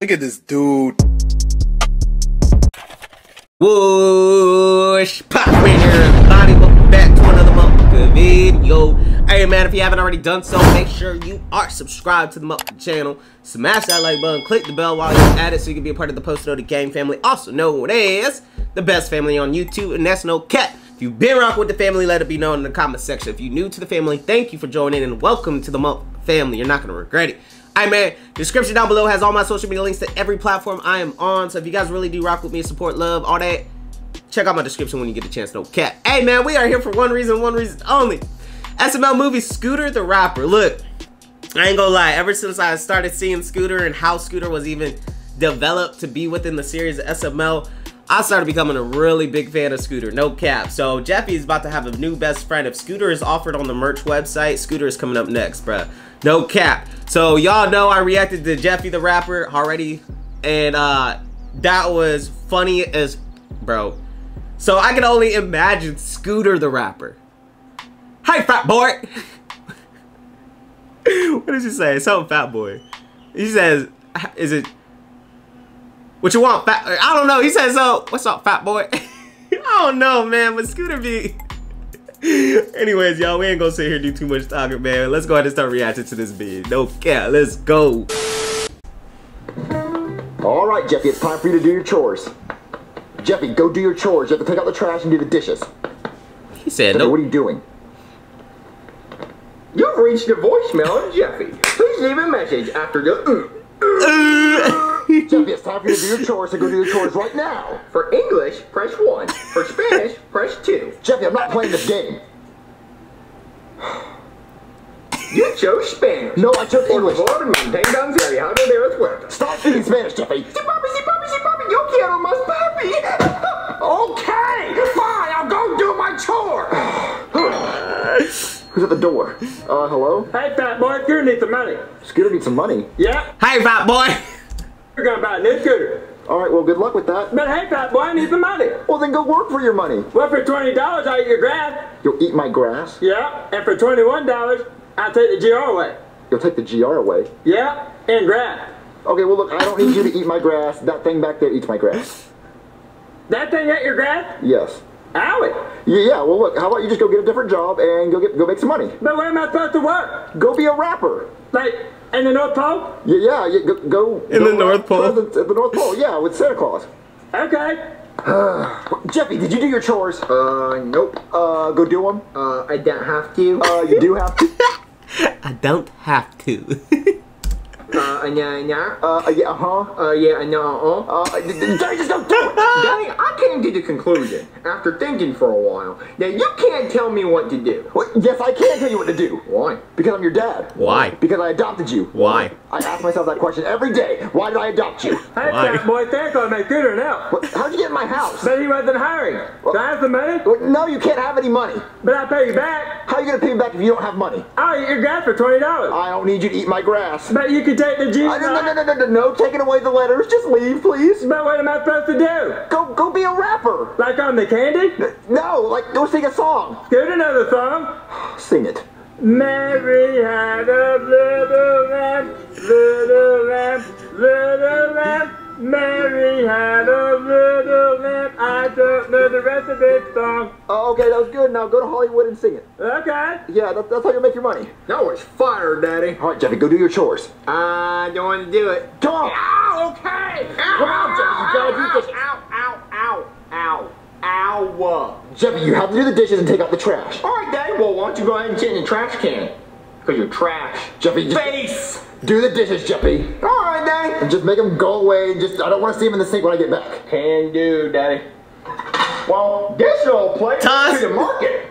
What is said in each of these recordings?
Look at this dude. Whoosh! Popman here, everybody. Welcome back to another motherfucking video. Hey man, if you haven't already done so, make sure you are subscribed to the motherfucking channel. Smash that like button, click the bell while you're at it so you can be a part of the Post Noted Game family, also known as the best family on YouTube, and that's no cap. If you've been rocking with the family, let it be known in the comment section. If you're new to the family, thank you for joining and welcome to the motherfucking family. You're not gonna regret it. Alright man, the description down below has all my social media links to every platform I am on. So if you guys really do rock with me, support, love, all that, check out my description when you get a chance, no cap. Hey man, we are here for one reason only. SML Movie, Scooter the rapper. Look, I ain't gonna lie, ever since I started seeing Scooter and how Scooter was even developed to be within the series of SML, I started becoming a really big fan of Scooter, no cap. So Jeffy is about to have a new best friend. If Scooter is offered on the merch website, Scooter is coming up next, bruh. No cap. So y'all know I reacted to Jeffy the rapper already, and that was funny as bro. So I can only imagine Scooter the rapper. Hi fat boy. What does he say? Something fat boy. He says, is it what you want, fat? I don't know. He says, "Oh, what's up, fat boy?" I don't know, man. But Scooter be. Anyways, y'all, we ain't gonna sit here and do too much talking, man. Let's go ahead and start reacting to this video. No cap. Let's go. All right, Jeffy, it's time for you to do your chores. Jeffy, go do your chores. You have to take out the trash and do the dishes. He said, Jeffy, "No." what are you doing? You've reached the voicemail of Jeffy. Please leave a message after the Jeffy, it's time for you to do your chores, so go do your chores right now. For English, press 1. For Spanish, press 2. Jeffy, I'm not playing this game. You chose Spanish. No, I chose English. Stop speaking Spanish, Jeffy. Si papi, yo quiero más papi. Okay, fine, I'll go do my chore. Who's at the door? Hello? Hey, fat boy, Scooter needs some money. Scooter needs some money. Yeah. Hey, fat boy. We're gonna buy a new scooter. All right, well, good luck with that. But hey, fat boy, I need some money. Well, then go work for your money. Well, for $20, I'll eat your grass. You'll eat my grass? Yeah. And for $21, I'll take the GR away. You'll take the GR away? Yeah, and grass. Okay, well, look, I don't need you to eat my grass. That thing back there eats my grass. That thing ate your grass? Yes. Owie. Yeah, well, look, how about you just go get a different job and go make some money? But where am I supposed to work? Go be a rapper. Like, in the North Pole? Yeah, go In the North Pole? At the North Pole, yeah, with Santa Claus. Okay. Jeffy, did you do your chores? Nope. Go do them? I don't have to. You do have to? I don't have to. Yeah, no. Jeffy, just don't do it! Daddy, I came to the conclusion, after thinking for a while, that you can't tell me what to do. Well, yes, I can tell you what to do. Why? Because I'm your dad. Why? Because I adopted you. Why? I ask myself that question every day. Why did I adopt you? Hey, Why? fat boy, thanks for my scooter now. How'd you get in my house? But he wasn't hiring. So I have some money? No, you can't have any money. But I'll pay you back. How are you going to pay me back if you don't have money? I'll eat your grass for $20. I don't need you to eat my grass. But you can take the GR. No, taking away the letters. Just leave, please. But what am I supposed to do? Go be a rapper. Like on the candy? No, like go sing a song. Scooter knows the song. Sing it. Mary had a little lamb, little lamb, little lamb. Mary had a little lamb. I don't know the rest of this song. Oh, okay, that was good. Now go to Hollywood and sing it. Okay. Yeah, that's how you make your money. No, it's fire, Daddy. All right, Jeffy, go do your chores. I don't want to do it. Come on. Ow, okay. Ow, Come on, Jeffy, you gotta do this. Ow. Jeffy, you have to do the dishes and take out the trash. All right, Daddy, well, why don't you go ahead and sit in the trash can? Because you're trash. Jeffy, just Face. do the dishes, Jeffy. All right, Daddy. And just make them go away. I don't want to see them in the sink when I get back. Can do, Daddy. Well, this little plate Toss. went to the market.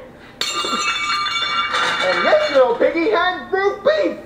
And this little piggy had roast beef.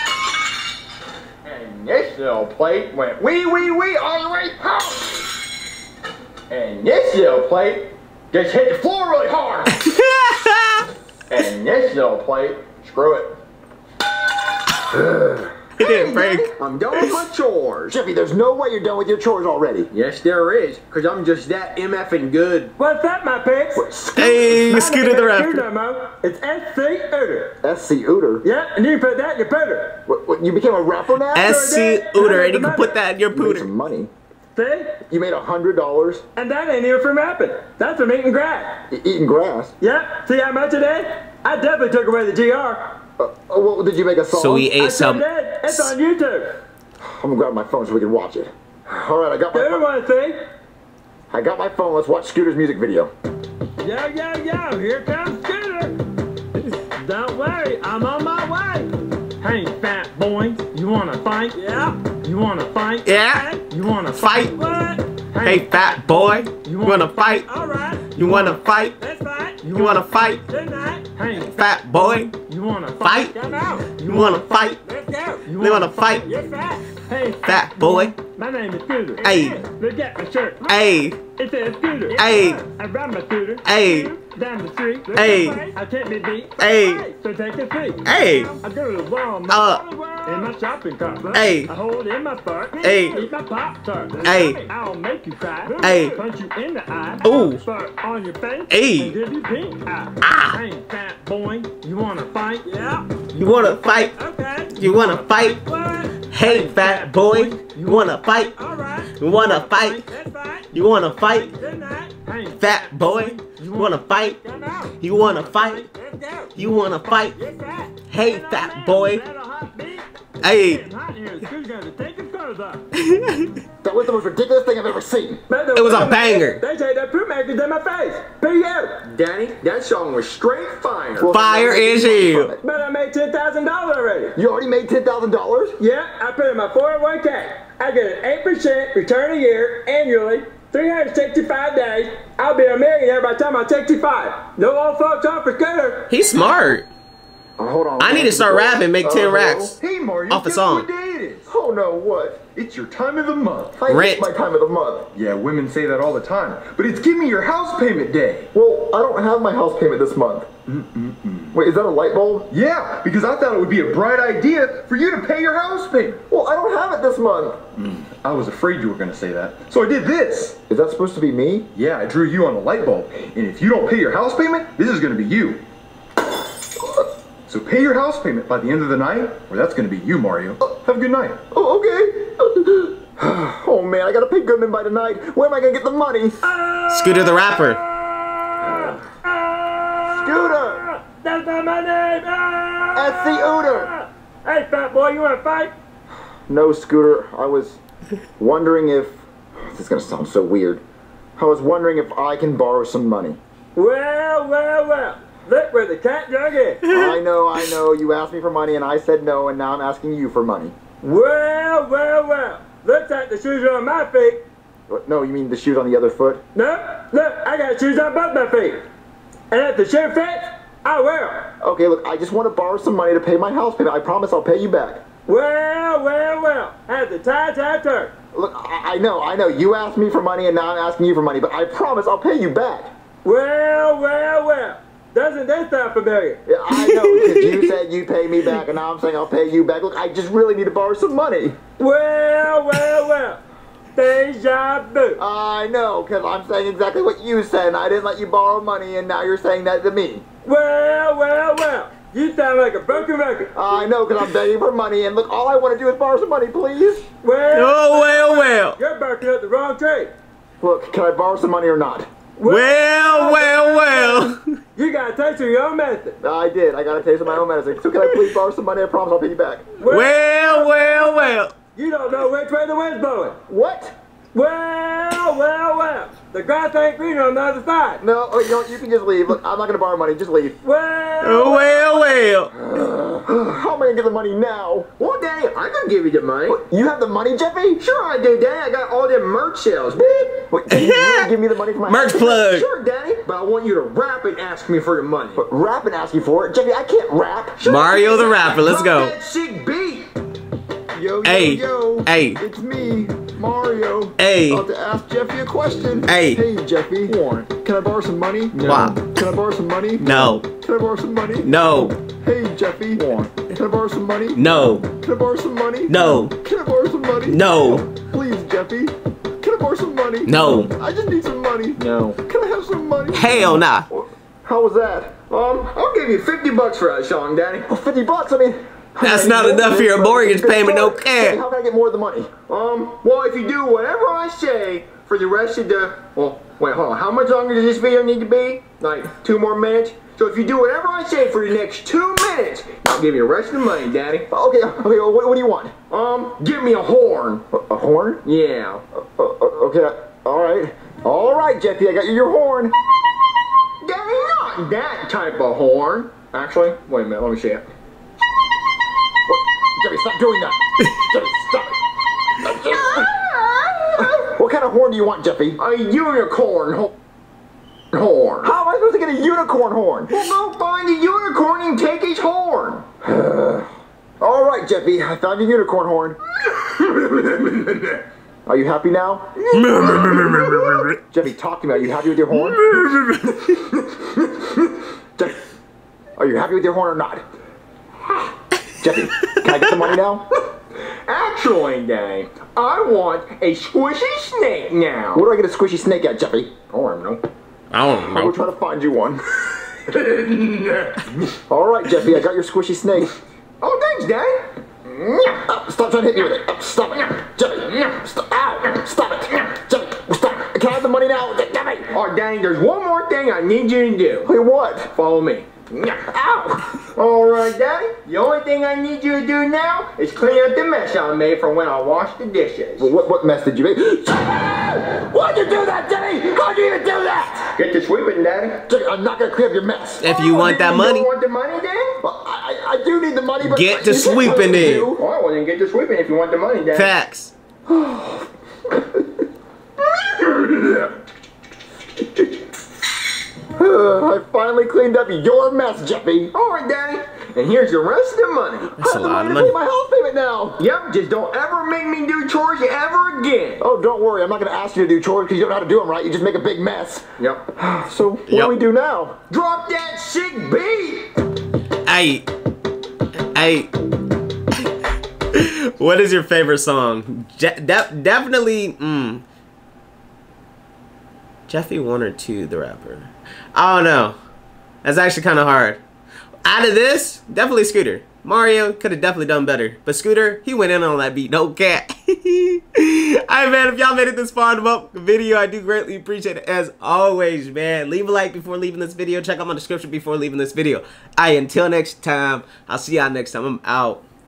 And this little plate went wee all the way home. And this little plate just hit the floor really hard. And this little plate, screw it. It didn't break. I'm done with my chores. Jeffy, there's no way you're done with your chores already. Yes, there is, because I'm just that MFing good. What's up, my pigs? Hey, Scooter the rapper. Mo. It's SC Uter. SC Uter? Yeah, and you put that in your pooter. What, you became a rapper now? SC Uter, and you can put that in your You made some pooter. money. See? You made $100 And that ain't even from rapping. That's from eating grass. eating grass. Yep. See how much it is? I definitely took away the GR. Well, did you make a song? So he I ate some. sure did. It's on YouTube. I'm gonna grab my phone so we can watch it. All right, I got Do you my want to see? I got my phone. Let's watch Scooter's music video. Yo, yo, yo, here comes Scooter. Don't worry, I'm on my way. Hey, fat boy, you wanna fight? Yeah. You wanna fight? Yeah. You wanna Fight. What? Hey, fat boy, you wanna fight? All right. You wanna fight? Let's fight. You wanna fight? Tonight. Hey, Fat boy, you wanna Fight. Come out. you wanna fight? Let's go. You wanna fight? You're fat. Hey, Fat boy, my name is Scooter. Hey. Look at my shirt. hey, It says Scooter. Hey. I ride my scooter. Hey. Down the street. Hey. I can't be beat. Hey. So take a seat. Hey. I go to the Walmart. In my shopping cart. Hey. I hold in my fart. Hey. Eat my Pop-Tart. Hey. I'll make you cry. Hey. Punch you in the eye. Ooh. Fart on your face. Hey. And give you pink eye. Ah. Hey, fat boy. You wanna fight? Yeah. you wanna fight? Okay. You wanna fight? What? Hey, fat boy, you wanna fight? Alright. You wanna fight? Let's fight. You wanna fight? Good night. Hey, Fat boy, you wanna fight? come out. You wanna fight? Let's go. You wanna fight? You're fat. Hey, fat boy. That a hot beat? Hey. Getting hot here. Scooter's gonna take his clothes off. That was the most ridiculous thing I've ever seen. It was a banger. They say that poop makers in my face. P.O. Danny, that song was straight fire. Well, Fire is you. But I made $10,000 already. You already made $10,000? Yeah, I put in my 401k. I get an 8% return a year annually. 365 days. I'll be a millionaire by the time I'm 65. No old folks on for Scooter. He's smart. Hold on. I need to start rapping, make 10 hello? racks. Hey, Mario, Off a guess song. what day it is? Oh no, what? It's your time of the month. I Rent. hate my time of the month. Yeah, women say that all the time. But it's give me your house payment day. Well, I don't have my house payment this month. Wait, is that a light bulb? Yeah, because I thought it would be a bright idea for you to pay your house payment. Well, I don't have it this month. I was afraid you were going to say that. So I did this. Is that supposed to be me? Yeah, I drew you on a light bulb. And if you don't pay your house payment, this is going to be you. So pay your house payment by the end of the night, or that's going to be you, Mario. Have a good night. Oh, okay. Oh man, I gotta pay Goodman by tonight. Where am I gonna get the money? Scooter the rapper. Scooter! That's not my name. SC Uter! Hey, fat boy, you wanna fight? No, Scooter. I was wondering if... This is gonna sound so weird. I was wondering if I can borrow some money. Well, well, well. Look where the cat drug is. I know. You asked me for money and I said no, and now I'm asking you for money. Well, well, well. Looks like the shoes are on my feet. What, no, you mean the shoes on the other foot? No, look, I got shoes on both my feet. And if the shoe fits, I will. Okay, look, I just want to borrow some money to pay my house payment. I promise I'll pay you back. Well, well, well. Have the tie turn. Look, I know. You asked me for money and now I'm asking you for money, but I promise I'll pay you back. Well, well, well. Doesn't this sound familiar? Yeah, I know, because you said you'd pay me back, and now I'm saying I'll pay you back. Look, I just really need to borrow some money. Well, well, well. Deja vu. I know, because I'm saying exactly what you said, and I didn't let you borrow money, and now you're saying that to me. Well, well, well. You sound like a broken record. I know, because I'm begging for money, and look, all I want to do is borrow some money, please. Well, Oh, well. you're barking up the wrong tree. Look, can I borrow some money or not? Well. You got a taste of your own medicine. I did. I got a taste of my own medicine. So can I please borrow some money? I promise I'll pay you back. Well. You don't know which way the wind's blowing. What? Well, well, well. The grass ain't greener on the other side. No, oh, you know what? You can just leave. Look, I'm not going to borrow money. Just leave. Well. How am I going to get the money now? Well, Danny, I can give you the money. You have the money, Jeffy? Sure I do, Danny. I got all them merch sales, babe. Wait, can you really give me the money for my Merch house? plug. Sure, Danny. But I want you to rap and ask me for your money. But rap and ask you for it. Jeffy, I can't rap. Mario the rapper. Let's Drop go. that sick beat. Yo, Hey. Hey. It's me, Mario. Hey. About to ask Jeffy a question. Hey. Hey, Jeffy. Can I borrow some money? Wow. Can I borrow some money? No. Can I borrow some money? No. Hey, Jeffy. Can I borrow some money? No. Can I borrow some money? No. Can I borrow some money? No. Please, Jeffy. Can I borrow some money? No. I just need some money. No. Can I have some money? Hell nah. How was that? I'll give you $50 for that song, Daddy. Oh, $50, I mean... That's not enough for your mortgage payment, no care. How can I get more of the money? Well, if you do whatever I say for the rest of the... Well, wait, hold on. How much longer does this video need to be? Like, 2 more minutes? So if you do whatever I say for the next 2 minutes, I'll give you the rest of the money, Daddy. Okay, well, what do you want? Give me a horn. A horn? Yeah. Okay, alright, Jeffy, I got you your horn. Daddy, not that type of horn. Actually, wait a minute, let me see it. Jeffy, stop doing that. Jeffy, stop. What kind of horn do you want, Jeffy? A unicorn horn. How am I supposed to get a unicorn horn? Well, go find a unicorn and take his horn. Alright, Jeffy, I found your unicorn horn. Are you happy now? Jeffy, talk to me. Are you happy with your horn? Jeffy, are you happy with your horn or not? Jeffy, can I get the money now? Actually, Daddy, I want a squishy snake now. Where do I get a squishy snake at, Jeffy? Oh, I don't know. I don't I'm know. gonna try to find you one. Alright, Jeffy, I got your squishy snake. Oh, thanks, Daddy. Stop trying to hit me with it. Stop it. Jeffy, stop. Ow. Stop it. Jeffy, stop. Can I have the money now? Jeffy. Oh, Daddy, there's one more thing I need you to do. Wait, what? Follow me. Ow. Alright, Daddy, the only thing I need you to do now is clean up the mess I made from when I washed the dishes. Well, what mess did you make? Why'd you do that, Jeffy? How'd you even do that? Get to sweeping, Daddy. Jeffy, I'm not gonna clean up your mess. If you want that You money, don't want the money, Daddy? Well, I do need the money, but... Get to you can't tell me sweeping what to then. do. Alright, well then get to sweeping if you want the money, Daddy. facts. I finally cleaned up your mess, Jeffy. Alright, Daddy. And here's the rest of the money. That's a lot of To money. pay my house payment now. Yep, just don't ever make me do chores ever again. Oh, don't worry. I'm not going to ask you to do chores because you don't know how to do them right. You just make a big mess. Yep. So, what do we do now? Drop that sick beat. Hey. What is your favorite song? Definitely, Jeffy 1 or 2, the rapper. I don't know. That's actually kind of hard. Out of this, definitely Scooter. Mario could have definitely done better. But Scooter, he went in on that beat. No cat. Alright, man. If y'all made it this far in the video, I do greatly appreciate it. As always, man. Leave a like before leaving this video. Check out my description before leaving this video. Alright, until next time. I'll see y'all next time. I'm out.